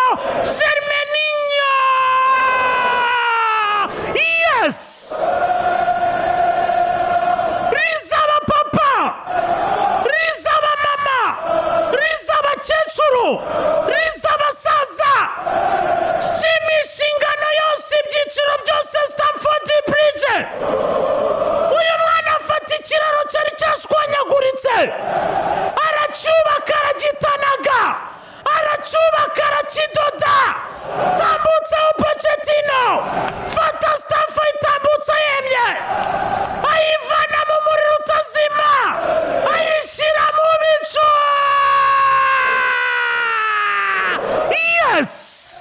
Germaninho. Yes. Rizaba papa, rizaba mama, rizaba cyecuru, rizaba saza. Shimisha ingano yose, ibyiciro byose Stamford Bridge. Uyu mwana afata ikiraro cyari cyashwanyaguritse, aracyubaka, aragitanaga, aracyubaka, arakidoda. Tambutseho Pochettino, fata staff ayitambutsa yemye, ayivana mu muriro utazima, ayishyira mu bicu. Yes.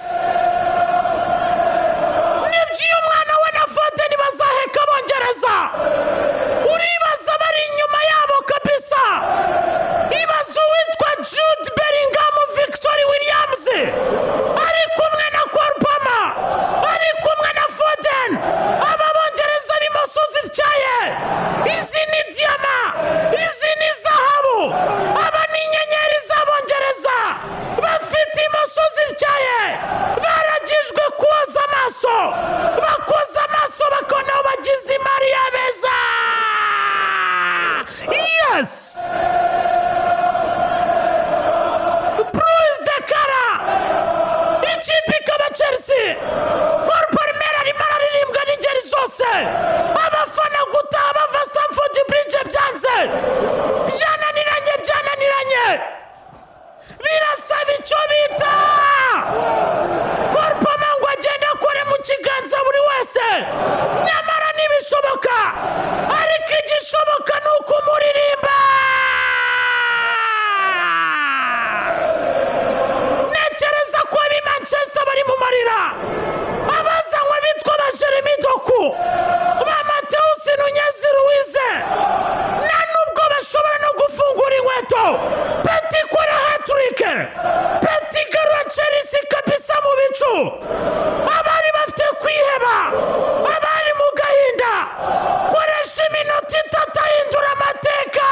Nibyo umwana we na Foden bazaheka Abongereza. Uribaza bari inyuma yabo kabisa. Ibaza uwitwa Jude Bellingham, Victory Williams, ari kumwe na Korpama, ari kumwe na Foden. Aba Bongereza b'imoso zityaye, izi ni diyama, izi ni zahabu. Aba ni inyenyeri z'Abongereza, bafite imoso zityaye, baragijwe koza amaso, bakoza amaso bakona bagize imari ya beza. Yes. Bruce de Cara, ikipe ikaba Chelsea. Korpalmer arimo araririmbwa n'ingeri zose, abafana gutaha bava Stamford Bridge byanze, byananiranye. Birasaba icyo bita Korpama ngo agende akore mu kiganza buri wese, nyamara ntibishoboka, ariko igishoboka ni ukumuririmba. Ntekereza ko abi Manchester bari mu marira, abazanywe bitwa ba Jeremy Doku, ba Mateus Nunes Ruize, nta nubwo bashobora no gufungura inkweto. Peti kora hat-trick, Peti garura Chelsea kabisa mu bicu. Abari bafite kwiheba, abari mu gahinda, koresha iminota 3 ahindura amateka.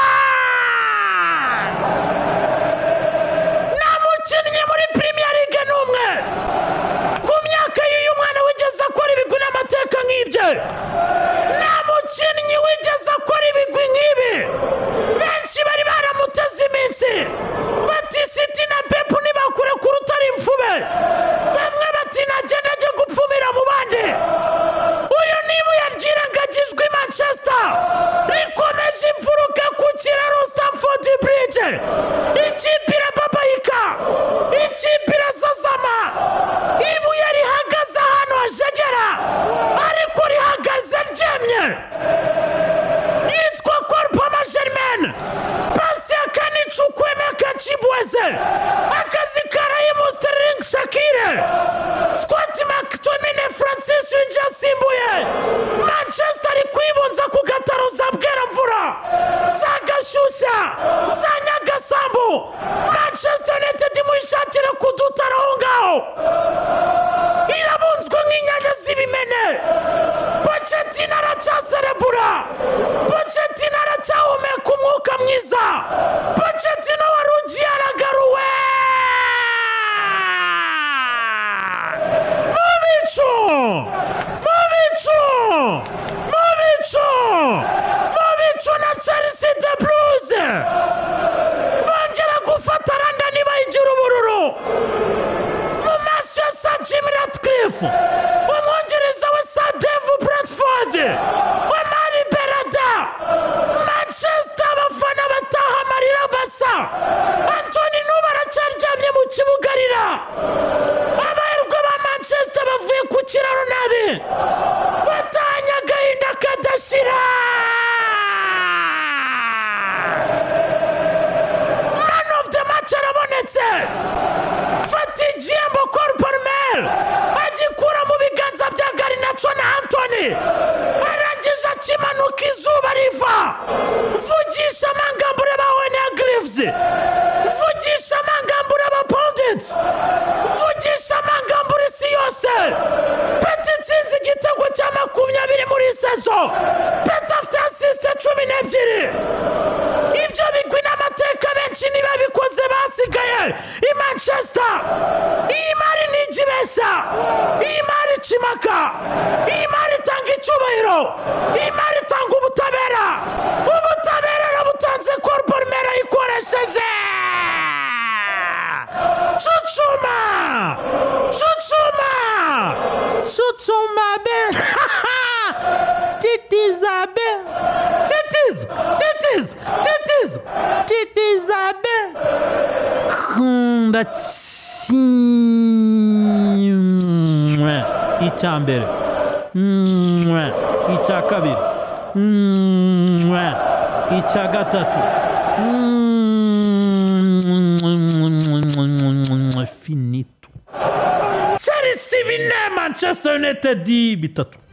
Nta mukinnyi muri Premier League n'umwe ku myaka y'uyu mwana wigeze akora ibigwi n'amateka nk'ibye. Nta mukinnyi wigeze akora ibigwi nk'ibi. Benshi bari baramuteze iminsi bati City na Pep ntibakure ku rutare imfube, bamwe bati nagenda ajya gupfumira mu bandi. Uyu niba yaryirengagijwe i Manchester, rikomeje imfuruka ku kiraro Stamford Bridge. Ikipe irababayika, ikipe irasazama, ibuye rihagaze ahantu hajegera, ariko rihagaze ryemye. Yitwa Korpama Germain, pasi ya Kanichukwemeka Chibweze, akazi karayimu Sterling Shakire, Scott McTominay Francis winjiye asimbuye. Manchester ari kwibunza ku gataro za Bweramvura, za Gashyushya, za Nyagasambu. Manchester United muyishakire kudutara aho ngaho, irabunzwe nk'inyanya z'ibimene. Pochettino aracyaserebura, Pochettino aracyahumeka umwuka mwiza, Pochettino wari ugiye aragaruwe. Mu bicu na Chelsea the Blues bongera gufata randa nibayigira ubururu mu maso ya Sir Jim Ratcliffe, umwongereza we Sir Dave Bradford, Omari Berada. Manchester abafana bataha amarira basa, Anthony Nuba aracyaryamye mu kibuga arira. Abaherwe ba Manchester bavuye ku kiraro nabi, batanye agahinda kadashira. Man of the match arabonetse, Fatih Diembo Korpalmer agikura mu biganza bya Garnacho na Anthony, arangije akimanuka izuba riva. Vugisha amangambure ba Wayne Greaves, vugisha amangambure ba Pondit, vugisha amangambure isi yose. Peti itsinze igitego cya 20 muri sezo, Peti afite asiste 12. Ibyo bigwi n'amateka benshi niba bikoze basigaye i Manchester. Iyi mari irabeshya, iyi mari ikimaka, iyi mari itanga icyubahiro, iyi mari itanga ubutabera, ubutabera butanze korpormera ikoresheje Chuchuma be titizabe titizabe kunda kimwe icya mbere icya kabiri icya gatatu finito. Chelsea bine, Manchester United 3.